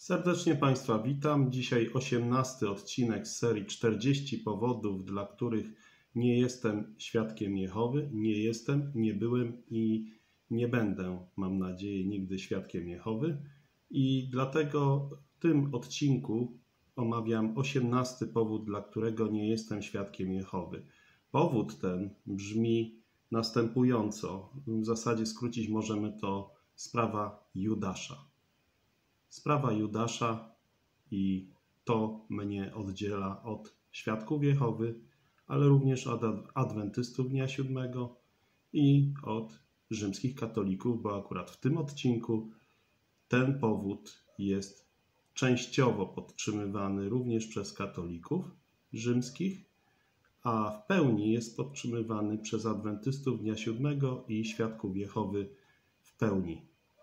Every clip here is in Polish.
Serdecznie Państwa witam. Dzisiaj 18 odcinek z serii 40 powodów, dla których nie jestem świadkiem Jehowy. Nie jestem, nie byłem i nie będę, mam nadzieję, nigdy świadkiem Jehowy. I dlatego w tym odcinku omawiam 18 powód, dla którego nie jestem świadkiem Jehowy. Powód ten brzmi następująco. W zasadzie skrócić możemy to sprawa Judasza. Sprawa Judasza i to mnie oddziela od świadków Jehowy, ale również od adwentystów dnia siódmego i od rzymskich katolików, bo akurat w tym odcinku ten powód jest częściowo podtrzymywany również przez katolików rzymskich, a w pełni jest podtrzymywany przez adwentystów dnia siódmego i świadków Jehowy w pełni.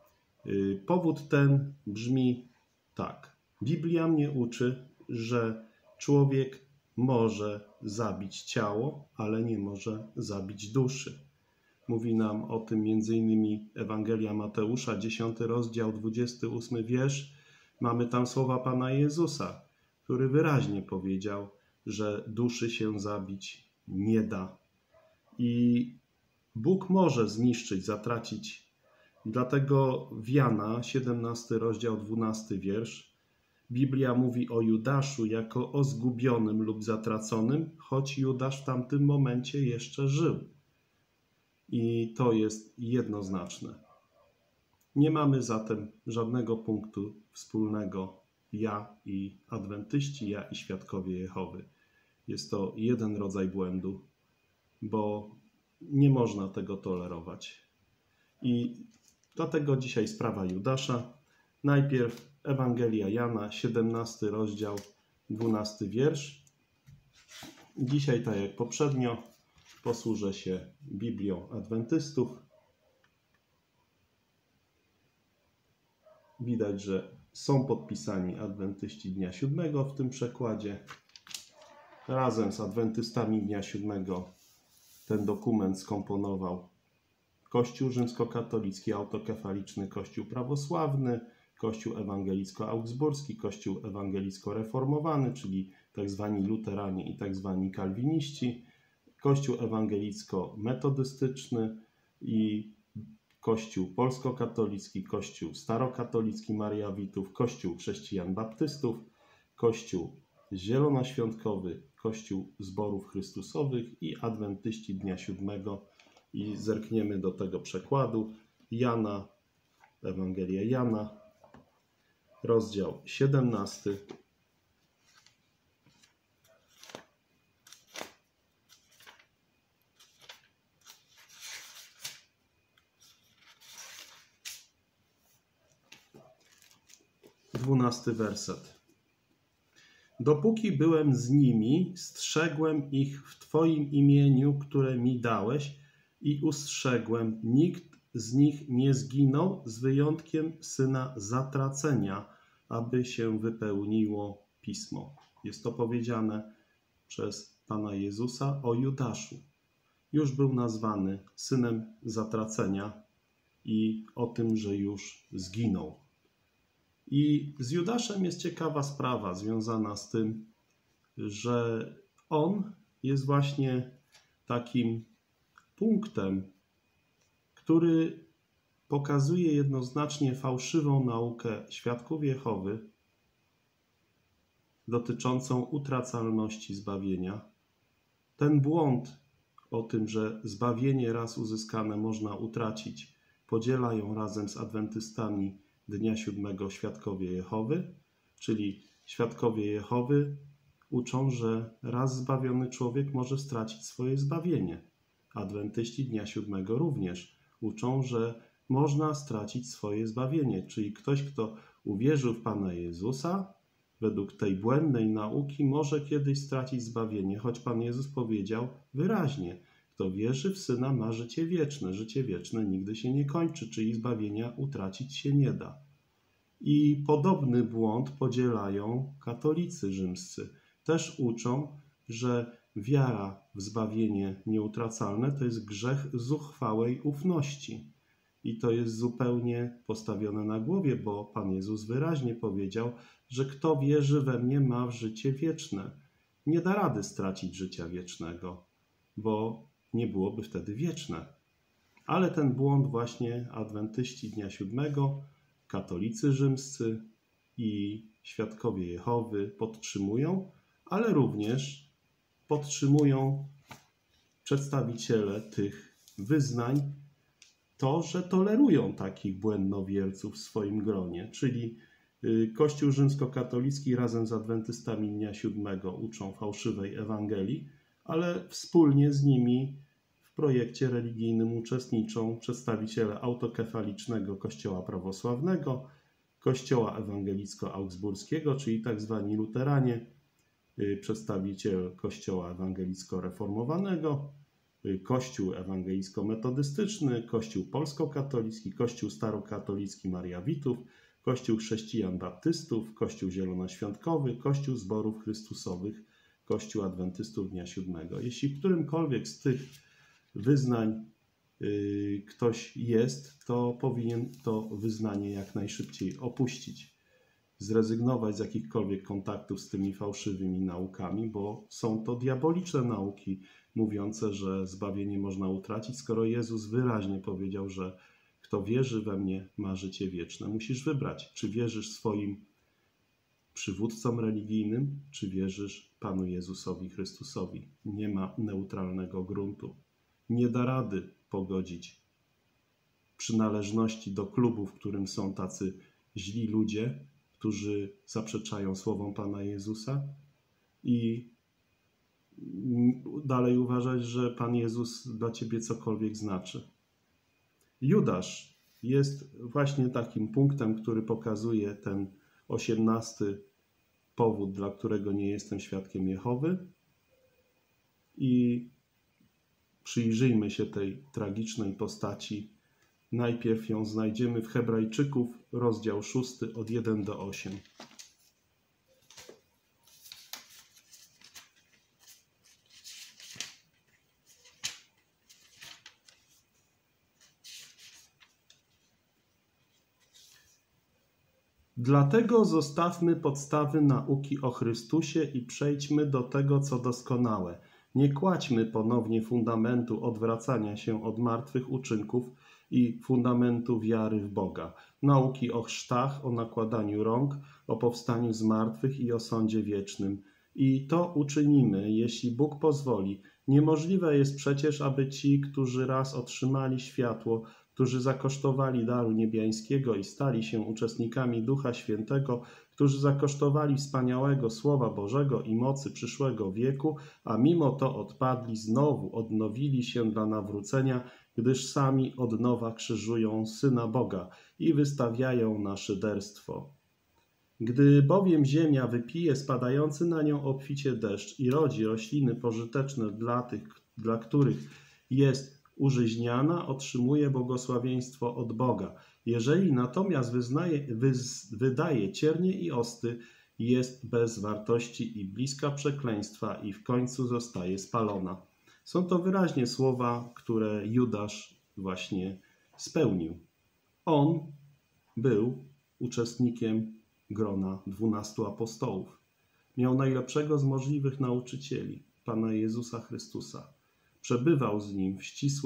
Powód ten brzmi tak. Biblia mnie uczy, że człowiek może zabić ciało, ale nie może zabić duszy. Mówi nam o tym m.in. Ewangelia Mateusza, 10 rozdział, 28 wiersz. Mamy tam słowa Pana Jezusa, który wyraźnie powiedział, że duszy się zabić nie da. I Bóg może zniszczyć, zatracić. Dlatego w Jana, 17 rozdział, 12 wiersz, Biblia mówi o Judaszu jako o zgubionym lub zatraconym, choć Judasz w tamtym momencie jeszcze żył. I to jest jednoznaczne. Nie mamy zatem żadnego punktu wspólnego ja i adwentyści, ja i świadkowie Jehowy. Jest to jeden rodzaj błędu, bo nie można tego tolerować. I dlatego dzisiaj sprawa Judasza. Najpierw Ewangelia Jana, 17 rozdział, 12 wiersz. Dzisiaj, tak jak poprzednio, posłużę się Biblią adwentystów. Widać, że są podpisani adwentyści dnia siódmego w tym przekładzie. Razem z adwentystami dnia siódmego ten dokument skomponował Kościół rzymskokatolicki, autokefaliczny Kościół prawosławny, Kościół ewangelicko-augsburski, Kościół ewangelicko-reformowany, czyli tzw. luteranie i tzw. kalwiniści, Kościół ewangelicko-metodystyczny i Kościół polskokatolicki, Kościół starokatolicki Mariawitów, Kościół chrześcijan baptystów, Kościół zielonoświątkowy, Kościół zborów chrystusowych i adwentyści dnia siódmego. I zerkniemy do tego przekładu. Jana, Ewangelia Jana, rozdział 17. Dwunasty werset. Dopóki byłem z nimi, strzegłem ich w Twoim imieniu, które mi dałeś, i ustrzegłem, nikt z nich nie zginął, z wyjątkiem syna zatracenia, aby się wypełniło Pismo. Jest to powiedziane przez Pana Jezusa o Judaszu. Już był nazwany synem zatracenia i o tym, że już zginął. I z Judaszem jest ciekawa sprawa związana z tym, że on jest właśnie takim punktem, który pokazuje jednoznacznie fałszywą naukę świadków Jehowy dotyczącą utracalności zbawienia. Ten błąd o tym, że zbawienie raz uzyskane można utracić, podzielają razem z adwentystami dnia siódmego świadkowie Jehowy, czyli świadkowie Jehowy uczą, że raz zbawiony człowiek może stracić swoje zbawienie. Adwentyści dnia siódmego również uczą, że można stracić swoje zbawienie, czyli ktoś, kto uwierzył w Pana Jezusa, według tej błędnej nauki może kiedyś stracić zbawienie, choć Pan Jezus powiedział wyraźnie, kto wierzy w Syna ma życie wieczne. Życie wieczne nigdy się nie kończy, czyli zbawienia utracić się nie da. I podobny błąd podzielają katolicy rzymscy. Też uczą, że wiara w zbawienie nieutracalne to jest grzech zuchwałej ufności. I to jest zupełnie postawione na głowie, bo Pan Jezus wyraźnie powiedział, że kto wierzy we mnie, ma życie wieczne. Nie da rady stracić życia wiecznego, bo nie byłoby wtedy wieczne. Ale ten błąd właśnie adwentyści Dnia Siódmego, katolicy rzymscy i świadkowie Jehowy podtrzymują, ale również podtrzymują przedstawiciele tych wyznań to, że tolerują takich błędnowierców w swoim gronie, czyli Kościół rzymskokatolicki razem z adwentystami Dnia Siódmego uczą fałszywej Ewangelii, ale wspólnie z nimi w projekcie religijnym uczestniczą przedstawiciele autokefalicznego Kościoła prawosławnego, Kościoła ewangelicko-augsburskiego, czyli tak zwani luteranie, przedstawiciel Kościoła ewangelicko-reformowanego, Kościół ewangelicko-metodystyczny, Kościół polskokatolicki, Kościół starokatolicki Mariawitów, Kościół chrześcijan baptystów, Kościół zielonoświątkowy, Kościół zborów chrystusowych, Kościół adwentystów Dnia Siódmego. Jeśli w którymkolwiek z tych wyznań ktoś jest, to powinien to wyznanie jak najszybciej opuścić, zrezygnować z jakichkolwiek kontaktów z tymi fałszywymi naukami, bo są to diaboliczne nauki mówiące, że zbawienie można utracić, skoro Jezus wyraźnie powiedział, że kto wierzy we mnie, ma życie wieczne. Musisz wybrać, czy wierzysz swoim przywódcom religijnym, czy wierzysz Panu Jezusowi Chrystusowi. Nie ma neutralnego gruntu. Nie da rady pogodzić przynależności do klubu, w którym są tacy źli ludzie, którzy zaprzeczają słowom Pana Jezusa, i dalej uważać, że Pan Jezus dla ciebie cokolwiek znaczy. Judasz jest właśnie takim punktem, który pokazuje ten 18. powód, dla którego nie jestem świadkiem Jehowy. I przyjrzyjmy się tej tragicznej postaci. Najpierw ją znajdziemy w Hebrajczyków, rozdział 6, od 1 do 8. Dlatego zostawmy podstawy nauki o Chrystusie i przejdźmy do tego, co doskonałe. Nie kładźmy ponownie fundamentu odwracania się od martwych uczynków i fundamentu wiary w Boga, nauki o chrztach, o nakładaniu rąk, o powstaniu z martwych i o sądzie wiecznym. I to uczynimy, jeśli Bóg pozwoli. Niemożliwe jest przecież, aby ci, którzy raz otrzymali światło, którzy zakosztowali daru niebiańskiego i stali się uczestnikami Ducha Świętego, którzy zakosztowali wspaniałego Słowa Bożego i mocy przyszłego wieku, a mimo to odpadli, znowu odnowili się dla nawrócenia, gdyż sami od nowa krzyżują Syna Boga i wystawiają na szyderstwo. Gdy bowiem ziemia wypije spadający na nią obficie deszcz i rodzi rośliny pożyteczne dla tych, dla których jest użyźniana, otrzymuje błogosławieństwo od Boga. Jeżeli natomiast wydaje ciernie i osty, jest bez wartości i bliska przekleństwa i w końcu zostaje spalona. Są to wyraźnie słowa, które Judasz właśnie spełnił. On był uczestnikiem grona 12 apostołów. Miał najlepszego z możliwych nauczycieli, Pana Jezusa Chrystusa. Przebywał z nim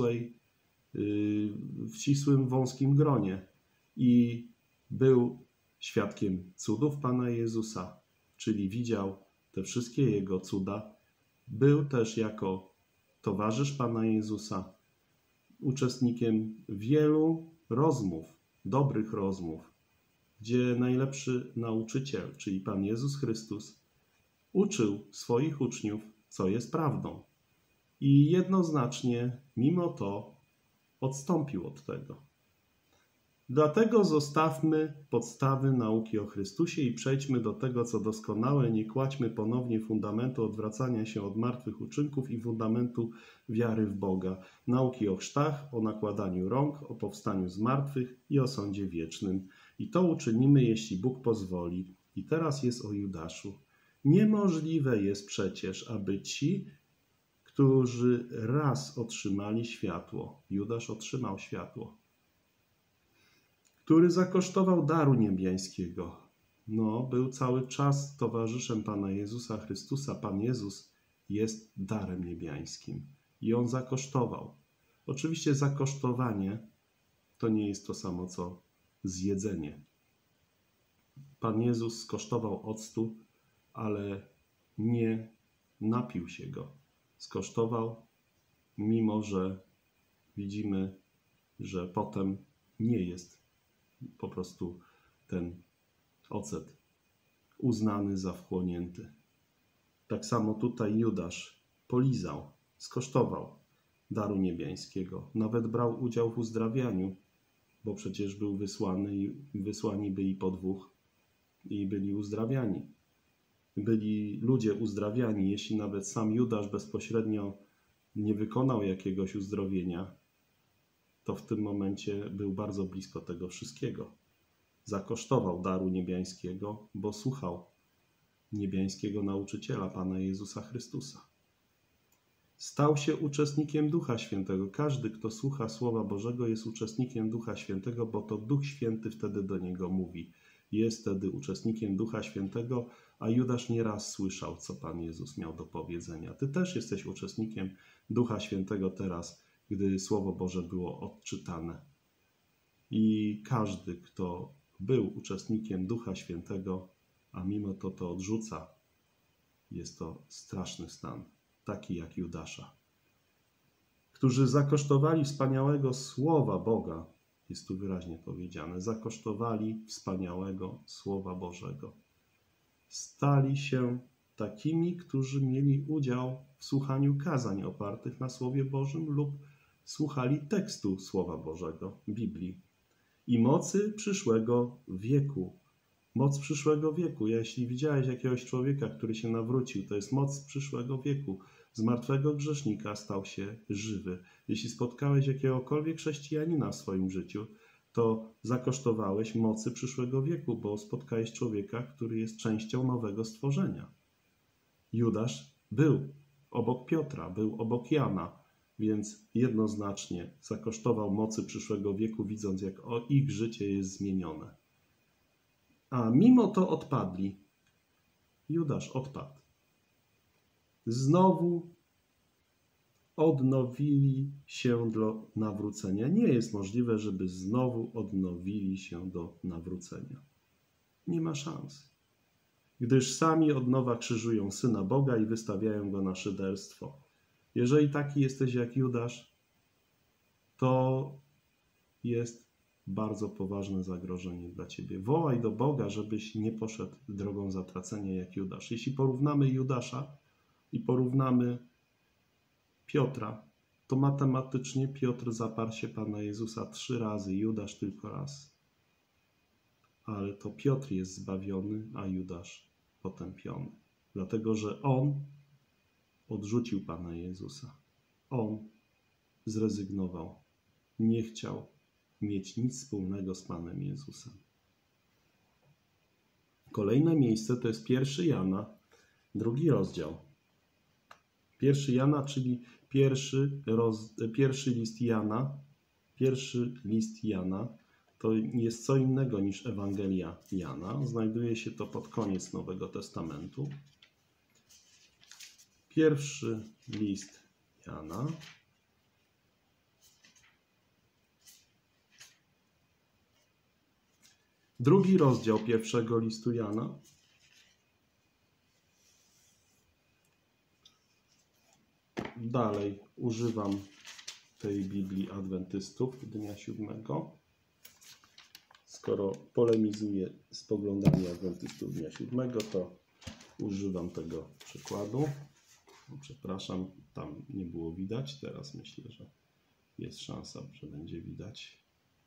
w ścisłym, wąskim gronie i był świadkiem cudów Pana Jezusa, czyli widział te wszystkie Jego cuda. Był też jako towarzysz Pana Jezusa uczestnikiem wielu rozmów, dobrych rozmów, gdzie najlepszy nauczyciel, czyli Pan Jezus Chrystus, uczył swoich uczniów, co jest prawdą. I jednoznacznie, mimo to, odstąpił od tego. Dlatego zostawmy podstawy nauki o Chrystusie i przejdźmy do tego, co doskonałe. Nie kładźmy ponownie fundamentu odwracania się od martwych uczynków i fundamentu wiary w Boga. Nauki o chrztach, o nakładaniu rąk, o powstaniu z martwych i o sądzie wiecznym. I to uczynimy, jeśli Bóg pozwoli. I teraz jest o Judaszu. Niemożliwe jest przecież, aby ci, którzy raz otrzymali światło, Judasz otrzymał światło, który zakosztował daru niebiańskiego. No, był cały czas towarzyszem Pana Jezusa Chrystusa. Pan Jezus jest darem niebiańskim i On zakosztował. Oczywiście zakosztowanie to nie jest to samo co zjedzenie. Pan Jezus skosztował octu, ale nie napił się go. Skosztował, mimo że widzimy, że potem nie jest po prostu ten ocet uznany za wchłonięty. Tak samo tutaj Judasz polizał, skosztował daru niebiańskiego. Nawet brał udział w uzdrawianiu, bo przecież był wysłany i wysłani byli po dwóch i byli uzdrawiani. Byli ludzie uzdrawiani, jeśli nawet sam Judasz bezpośrednio nie wykonał jakiegoś uzdrowienia, to w tym momencie był bardzo blisko tego wszystkiego. Zakosztował daru niebiańskiego, bo słuchał niebiańskiego nauczyciela, Pana Jezusa Chrystusa. Stał się uczestnikiem Ducha Świętego. Każdy, kto słucha Słowa Bożego, jest uczestnikiem Ducha Świętego, bo to Duch Święty wtedy do niego mówi. Jest wtedy uczestnikiem Ducha Świętego, a Judasz nieraz słyszał, co Pan Jezus miał do powiedzenia. Ty też jesteś uczestnikiem Ducha Świętego teraz, gdy Słowo Boże było odczytane. I każdy, kto był uczestnikiem Ducha Świętego, a mimo to odrzuca, jest to straszny stan, taki jak Judasza. Którzy zakosztowali wspaniałego Słowa Boga, jest tu wyraźnie powiedziane, zakosztowali wspaniałego Słowa Bożego. Stali się takimi, którzy mieli udział w słuchaniu kazań opartych na Słowie Bożym lub słuchali tekstu Słowa Bożego, Biblii. I mocy przyszłego wieku. Moc przyszłego wieku. Jeśli widziałeś jakiegoś człowieka, który się nawrócił, to jest moc przyszłego wieku. Z martwego grzesznika stał się żywy. Jeśli spotkałeś jakiegokolwiek chrześcijanina w swoim życiu, to zakosztowałeś mocy przyszłego wieku, bo spotkałeś człowieka, który jest częścią nowego stworzenia. Judasz był obok Piotra, był obok Jana, więc jednoznacznie zakosztował mocy przyszłego wieku, widząc, jak ich życie jest zmienione. A mimo to odpadli. Judasz odpadł. Znowu odnowili się do nawrócenia. Nie jest możliwe, żeby znowu odnowili się do nawrócenia. Nie ma szans. Gdyż sami od nowa krzyżują Syna Boga i wystawiają Go na szyderstwo. Jeżeli taki jesteś jak Judasz, to jest bardzo poważne zagrożenie dla ciebie. Wołaj do Boga, żebyś nie poszedł drogą zatracenia jak Judasz. Jeśli porównamy Judasza i porównamy Piotra, to matematycznie Piotr zaparł się Pana Jezusa 3 razy, Judasz tylko raz. Ale to Piotr jest zbawiony, a Judasz potępiony. Dlatego, że on odrzucił Pana Jezusa. On zrezygnował. Nie chciał mieć nic wspólnego z Panem Jezusem. Kolejne miejsce to jest 1 Jana, 2 rozdział. 1 Jana, czyli pierwszy list Jana, to jest co innego niż Ewangelia Jana. Znajduje się to pod koniec Nowego Testamentu. Pierwszy list Jana. Drugi rozdział pierwszego listu Jana. Dalej używam tej Biblii Adwentystów Dnia Siódmego. Skoro polemizuję z poglądami Adwentystów Dnia Siódmego, to używam tego przykładu. Przepraszam, tam nie było widać. Teraz myślę, że jest szansa, że będzie widać.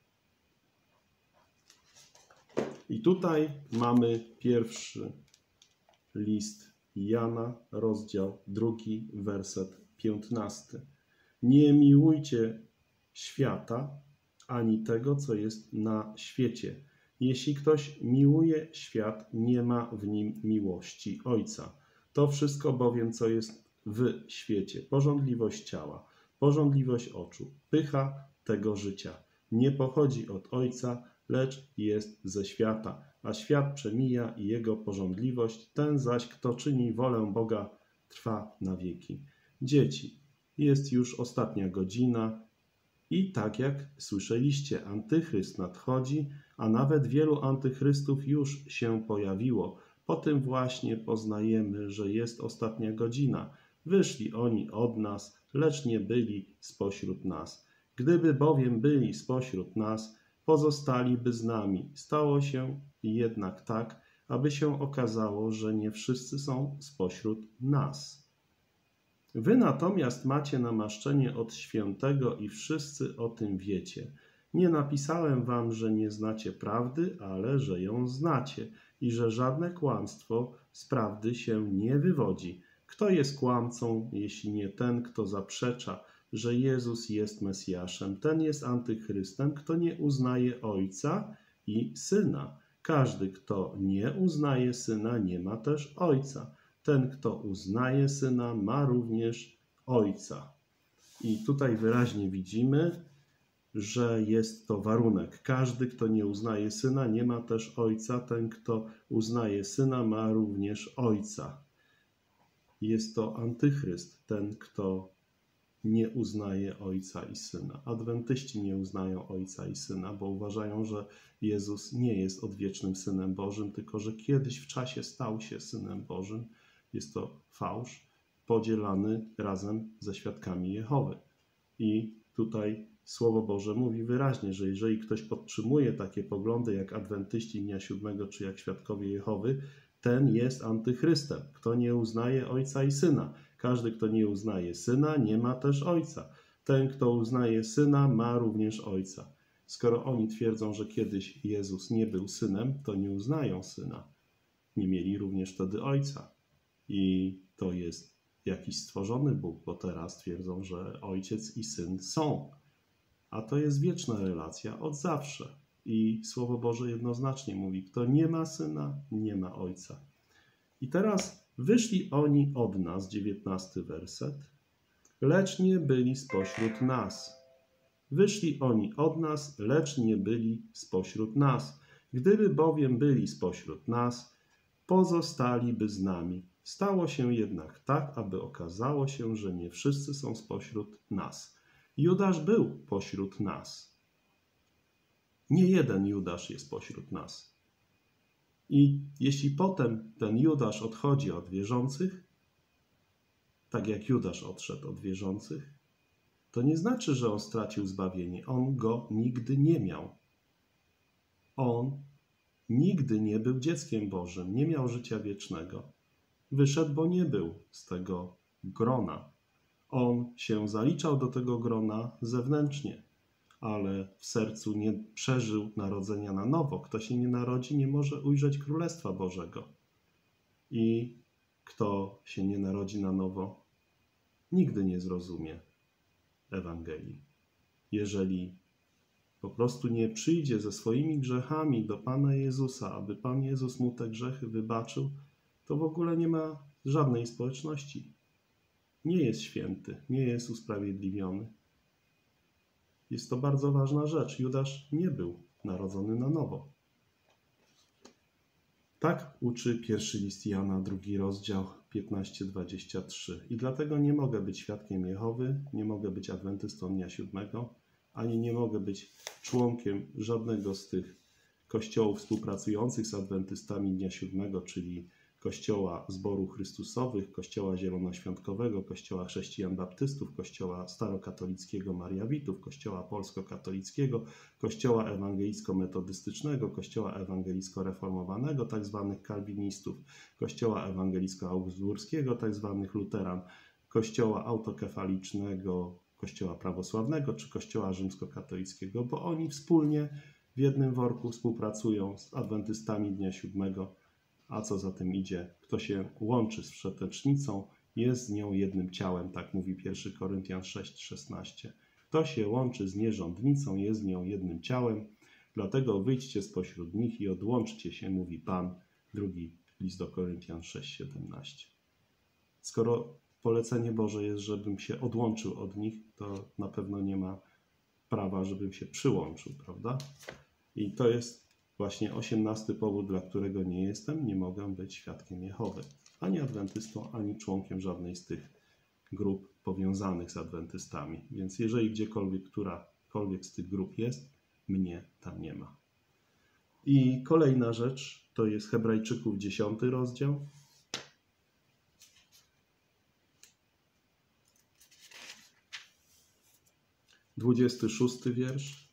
I tutaj mamy pierwszy list Jana, rozdział 2, werset 15. Nie miłujcie świata, ani tego, co jest na świecie. Jeśli ktoś miłuje świat, nie ma w nim miłości Ojca. To wszystko bowiem, co jest w świecie, pożądliwość ciała, pożądliwość oczu, pycha tego życia, nie pochodzi od Ojca, lecz jest ze świata, a świat przemija i jego pożądliwość, ten zaś, kto czyni wolę Boga, trwa na wieki. Dzieci, jest już ostatnia godzina i tak jak słyszeliście, antychryst nadchodzi, a nawet wielu antychrystów już się pojawiło. Po tym właśnie poznajemy, że jest ostatnia godzina. Wyszli oni od nas, lecz nie byli spośród nas. Gdyby bowiem byli spośród nas, pozostaliby z nami. Stało się jednak tak, aby się okazało, że nie wszyscy są spośród nas. Wy natomiast macie namaszczenie od świętego i wszyscy o tym wiecie. Nie napisałem wam, że nie znacie prawdy, ale że ją znacie i że żadne kłamstwo z prawdy się nie wywodzi. Kto jest kłamcą, jeśli nie ten, kto zaprzecza, że Jezus jest Mesjaszem? Ten jest antychrystem, kto nie uznaje Ojca i Syna. Każdy, kto nie uznaje Syna, nie ma też Ojca. Ten, kto uznaje Syna, ma również Ojca. I tutaj wyraźnie widzimy, że jest to warunek. Każdy, kto nie uznaje Syna, nie ma też Ojca. Ten, kto uznaje Syna, ma również Ojca. Jest to antychryst, ten, kto nie uznaje Ojca i Syna. Adwentyści nie uznają Ojca i Syna, bo uważają, że Jezus nie jest odwiecznym Synem Bożym, tylko że kiedyś w czasie stał się Synem Bożym. Jest to fałsz podzielany razem ze świadkami Jehowy. I tutaj Słowo Boże mówi wyraźnie, że jeżeli ktoś podtrzymuje takie poglądy jak adwentyści Dnia Siódmego czy jak świadkowie Jehowy, ten jest antychrystem. Kto nie uznaje Ojca i Syna. Każdy, kto nie uznaje Syna, nie ma też Ojca. Ten, kto uznaje Syna, ma również Ojca. Skoro oni twierdzą, że kiedyś Jezus nie był Synem, to nie uznają Syna. Nie mieli również wtedy Ojca. I to jest jakiś stworzony Bóg, bo teraz twierdzą, że Ojciec i Syn są. A to jest wieczna relacja od zawsze. I Słowo Boże jednoznacznie mówi, kto nie ma Syna, nie ma Ojca. I teraz wyszli oni od nas, 19 werset, lecz nie byli spośród nas. Wyszli oni od nas, lecz nie byli spośród nas. Gdyby bowiem byli spośród nas, pozostaliby z nami. Stało się jednak tak, aby okazało się, że nie wszyscy są spośród nas. Judasz był pośród nas. Nie jeden Judasz jest pośród nas. I jeśli potem ten Judasz odchodzi od wierzących, tak jak Judasz odszedł od wierzących, to nie znaczy, że on stracił zbawienie. On go nigdy nie miał. On nigdy nie był dzieckiem Bożym, nie miał życia wiecznego. Wyszedł, bo nie był z tego grona. On się zaliczał do tego grona zewnętrznie, ale w sercu nie przeżył narodzenia na nowo. Kto się nie narodzi, nie może ujrzeć Królestwa Bożego. I kto się nie narodzi na nowo, nigdy nie zrozumie Ewangelii. Jeżeli po prostu nie przyjdzie ze swoimi grzechami do Pana Jezusa, aby Pan Jezus mu te grzechy wybaczył, to w ogóle nie ma żadnej społeczności. Nie jest święty, nie jest usprawiedliwiony. Jest to bardzo ważna rzecz. Judasz nie był narodzony na nowo. Tak uczy pierwszy list Jana, 2 rozdział, 15-23. I dlatego nie mogę być świadkiem Jehowy, nie mogę być adwentystą Dnia Siódmego, ani nie mogę być członkiem żadnego z tych kościołów współpracujących z adwentystami Dnia Siódmego, czyli Kościoła Zboru Chrystusowych, Kościoła Zielonoświątkowego, Kościoła Chrześcijan Baptystów, Kościoła Starokatolickiego Mariawitów, Kościoła Polsko-Katolickiego, Kościoła Ewangelicko-Metodystycznego, Kościoła Ewangelicko-Reformowanego, tzw. Kalwinistów, Kościoła Ewangelicko-Augsburskiego, tzw. Luteran, Kościoła Autokefalicznego, Kościoła Prawosławnego czy Kościoła Rzymskokatolickiego, bo oni wspólnie w jednym worku współpracują z adwentystami Dnia Siódmego. A co za tym idzie? Kto się łączy z wszetecznicą, jest z nią jednym ciałem, tak mówi 1 Koryntian 6:16. Kto się łączy z nierządnicą, jest z nią jednym ciałem, dlatego wyjdźcie spośród nich i odłączcie się, mówi Pan. 2 list do Koryntian 6:17. Skoro polecenie Boże jest, żebym się odłączył od nich, to na pewno nie ma prawa, żebym się przyłączył, prawda? I to jest właśnie 18 powód, dla którego nie mogę być świadkiem Jehowy. Ani adwentystą, ani członkiem żadnej z tych grup powiązanych z adwentystami. Więc jeżeli gdziekolwiek, którakolwiek z tych grup jest, mnie tam nie ma. I kolejna rzecz to jest Hebrajczyków 10 rozdział. 26 wiersz.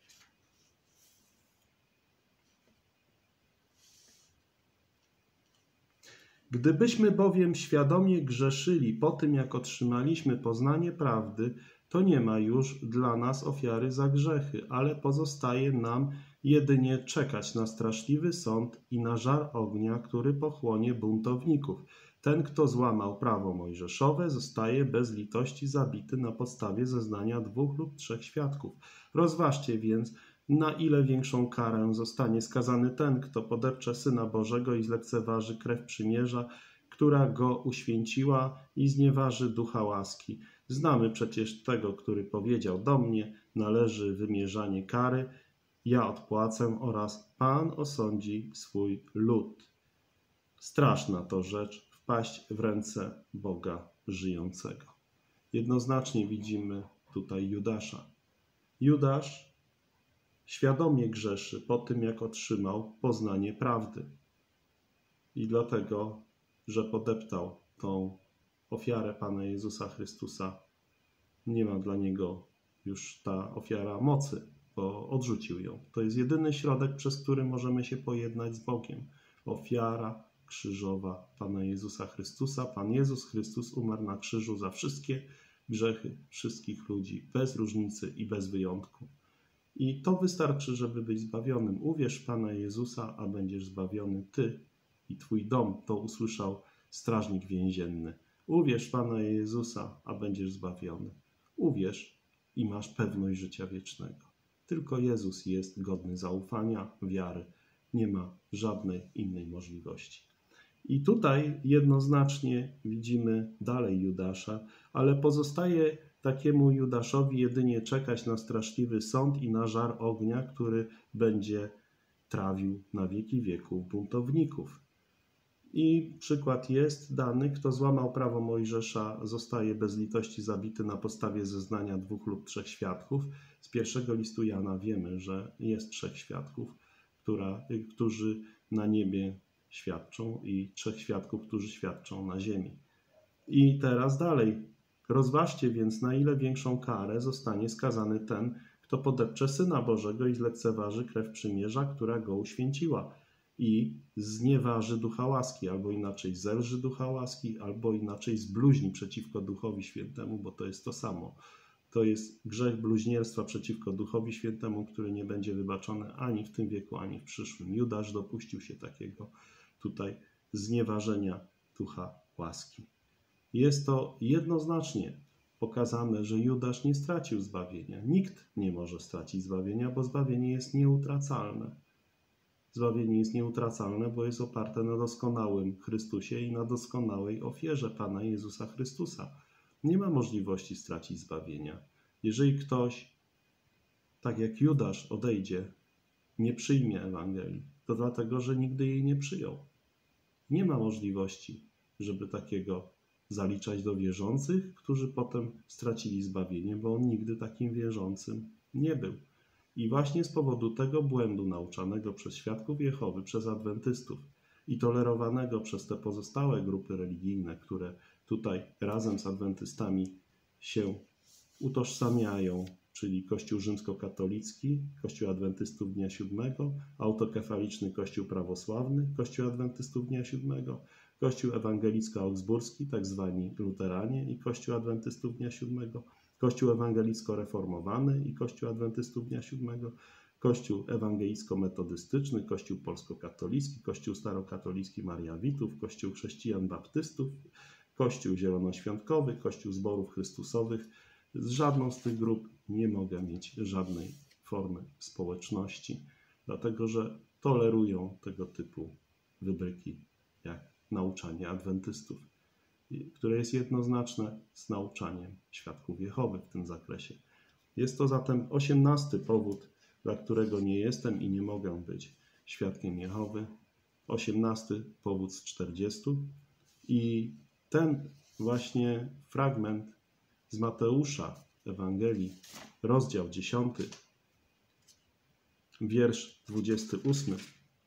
Gdybyśmy bowiem świadomie grzeszyli po tym, jak otrzymaliśmy poznanie prawdy, to nie ma już dla nas ofiary za grzechy, ale pozostaje nam jedynie czekać na straszliwy sąd i na żar ognia, który pochłonie buntowników. Ten, kto złamał prawo mojżeszowe, zostaje bez litości zabity na podstawie zeznania 2 lub 3 świadków. Rozważcie więc, na ile większą karę zostanie skazany ten, kto podepcze Syna Bożego i zlekceważy krew przymierza, która go uświęciła i znieważy ducha łaski. Znamy przecież tego, który powiedział: do mnie należy wymierzanie kary, ja odpłacę oraz Pan osądzi swój lud. Straszna to rzecz wpaść w ręce Boga żyjącego. Jednoznacznie widzimy tutaj Judasza. Judasz świadomie grzeszy po tym, jak otrzymał poznanie prawdy. I dlatego, że podeptał tą ofiarę Pana Jezusa Chrystusa, nie ma dla niego już ta ofiara mocy, bo odrzucił ją. To jest jedyny środek, przez który możemy się pojednać z Bogiem. Ofiara krzyżowa Pana Jezusa Chrystusa. Pan Jezus Chrystus umarł na krzyżu za wszystkie grzechy wszystkich ludzi, bez różnicy i bez wyjątku. I to wystarczy, żeby być zbawionym. Uwierz Pana Jezusa, a będziesz zbawiony ty i twój dom. To usłyszał strażnik więzienny. Uwierz Pana Jezusa, a będziesz zbawiony. Uwierz i masz pewność życia wiecznego. Tylko Jezus jest godny zaufania, wiary. Nie ma żadnej innej możliwości. I tutaj jednoznacznie widzimy dalej Judasza, ale pozostaje takiemu Judaszowi jedynie czekać na straszliwy sąd i na żar ognia, który będzie trawił na wieki wieków buntowników. I przykład jest dany: kto złamał prawo Mojżesza, zostaje bez litości zabity na podstawie zeznania 2 lub 3 świadków. Z pierwszego listu Jana wiemy, że jest 3 świadków, którzy na niebie świadczą, i 3 świadków, którzy świadczą na ziemi. I teraz dalej. Rozważcie więc, na ile większą karę zostanie skazany ten, kto podepcze Syna Bożego i zlekceważy krew przymierza, która go uświęciła, i znieważy ducha łaski, albo inaczej zelży ducha łaski, albo inaczej zbluźni przeciwko Duchowi Świętemu, bo to jest to samo. To jest grzech bluźnierstwa przeciwko Duchowi Świętemu, który nie będzie wybaczony ani w tym wieku, ani w przyszłym. Judasz dopuścił się takiego tutaj znieważenia ducha łaski. Jest to jednoznacznie pokazane, że Judasz nie stracił zbawienia. Nikt nie może stracić zbawienia, bo zbawienie jest nieutracalne. Zbawienie jest nieutracalne, bo jest oparte na doskonałym Chrystusie i na doskonałej ofierze Pana Jezusa Chrystusa. Nie ma możliwości stracić zbawienia. Jeżeli ktoś, tak jak Judasz, odejdzie, nie przyjmie Ewangelii, to dlatego, że nigdy jej nie przyjął. Nie ma możliwości, żeby takiego zaliczać do wierzących, którzy potem stracili zbawienie, bo on nigdy takim wierzącym nie był. I właśnie z powodu tego błędu nauczanego przez świadków Jehowy, przez adwentystów i tolerowanego przez te pozostałe grupy religijne, które tutaj razem z adwentystami się utożsamiają, czyli Kościół rzymskokatolicki, Kościół Adwentystów Dnia Siódmego, autokefaliczny Kościół Prawosławny, Kościół Adwentystów Dnia Siódmego, Kościół Ewangelicko-Augsburski, tak zwani luteranie, i Kościół Adwentystów Dnia Siódmego, Kościół Ewangelicko-Reformowany i Kościół Adwentystów Dnia Siódmego, Kościół Ewangelicko-Metodystyczny, Kościół Polsko-Katolicki, Kościół Starokatolicki Mariawitów, Kościół Chrześcijan Baptystów, Kościół Zielonoświątkowy, Kościół Zborów Chrystusowych. Z żadną z tych grup nie mogę mieć żadnej formy społeczności, dlatego że tolerują tego typu wybryki jak nauczanie adwentystów, które jest jednoznaczne z nauczaniem świadków Jehowy w tym zakresie. Jest to zatem 18 powód, dla którego nie jestem i nie mogę być świadkiem Jehowy. 18 powód z 40. I ten właśnie fragment z Mateusza Ewangelii, rozdział 10, wiersz 28.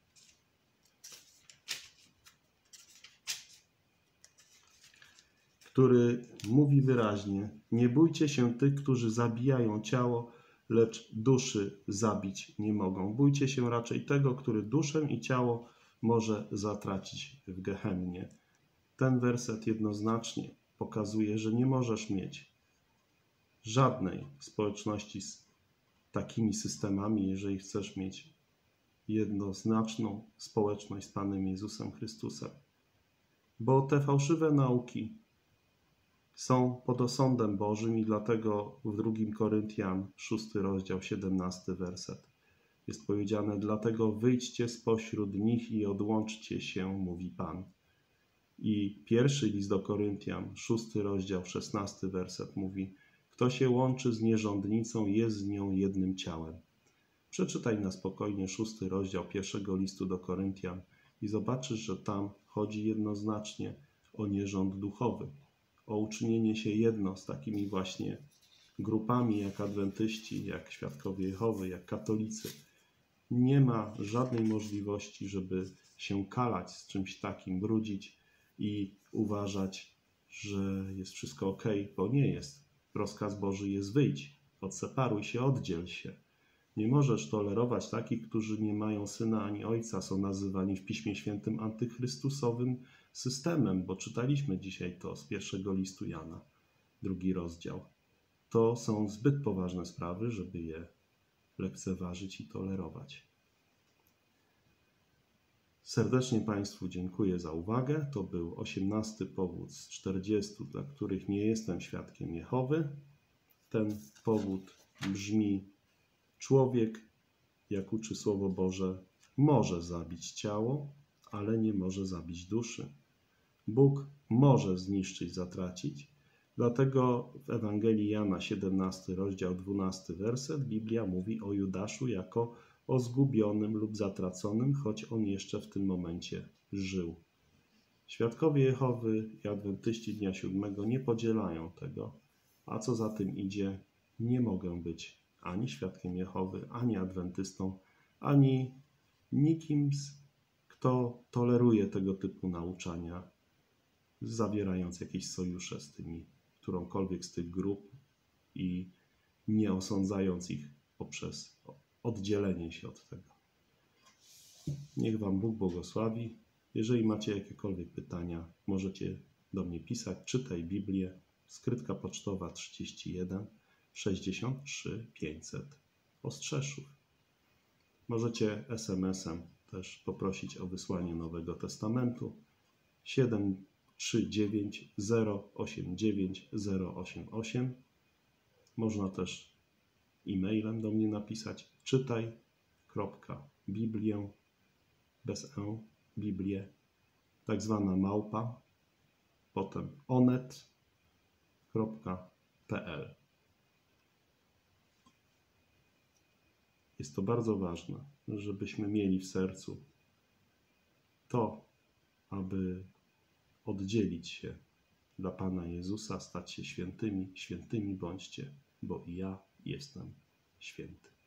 Który mówi wyraźnie: nie bójcie się tych, którzy zabijają ciało, lecz duszy zabić nie mogą. Bójcie się raczej tego, który duszę i ciało może zatracić w Gehennie. Ten werset jednoznacznie pokazuje, że nie możesz mieć żadnej społeczności z takimi systemami, jeżeli chcesz mieć jednoznaczną społeczność z Panem Jezusem Chrystusem. Bo te fałszywe nauki są pod osądem Bożym i dlatego w 2 Koryntian 6 rozdział 17 werset jest powiedziane: dlatego wyjdźcie spośród nich i odłączcie się, mówi Pan. I pierwszy list do Koryntian 6 rozdział 16 werset mówi: kto się łączy z nierządnicą, jest z nią jednym ciałem. Przeczytaj na spokojnie 6 rozdział pierwszego listu do Koryntian i zobaczysz, że tam chodzi jednoznacznie o nierząd duchowy, o uczynienie się jedno z takimi właśnie grupami jak adwentyści, jak świadkowie Jehowy, jak katolicy. Nie ma żadnej możliwości, żeby się kalać z czymś takim, brudzić i uważać, że jest wszystko ok, bo nie jest. Rozkaz Boży jest: wyjdź, odseparuj się, oddziel się. Nie możesz tolerować takich, którzy nie mają syna ani ojca, są nazywani w Piśmie Świętym antychrystusowym systemem, bo czytaliśmy dzisiaj to z pierwszego listu Jana, 2 rozdział. To są zbyt poważne sprawy, żeby je lekceważyć i tolerować. Serdecznie Państwu dziękuję za uwagę. To był 18 powód z 40, dla których nie jestem świadkiem Jehowy. Ten powód brzmi: człowiek, jak uczy Słowo Boże, może zabić ciało, ale nie może zabić duszy. Bóg może zniszczyć, zatracić. Dlatego w Ewangelii Jana 17 rozdział 12 werset Biblia mówi o Judaszu jako o zgubionym lub zatraconym, choć on jeszcze w tym momencie żył. Świadkowie Jehowy i adwentyści Dnia Siódmego nie podzielają tego, a co za tym idzie, nie mogę być ani świadkiem Jehowy, ani adwentystą, ani nikim, kto toleruje tego typu nauczania, zawierając jakieś sojusze z tymi, którąkolwiek z tych grup i nie osądzając ich poprzez oddzielenie się od tego. Niech Wam Bóg błogosławi. Jeżeli macie jakiekolwiek pytania, możecie do mnie pisać. Czytaj Biblię, skrytka pocztowa 31 63 500 Ostrzeszów. Możecie SMS-em też poprosić o wysłanie Nowego Testamentu 739 089 088. Można też e-mailem do mnie napisać czytaj.biblię bez e, Biblię, tak zwana małpa, potem onet.pl. Jest to bardzo ważne, żebyśmy mieli w sercu to, aby oddzielić się dla Pana Jezusa, stać się świętymi. Świętymi bądźcie, bo i ja jestem święty.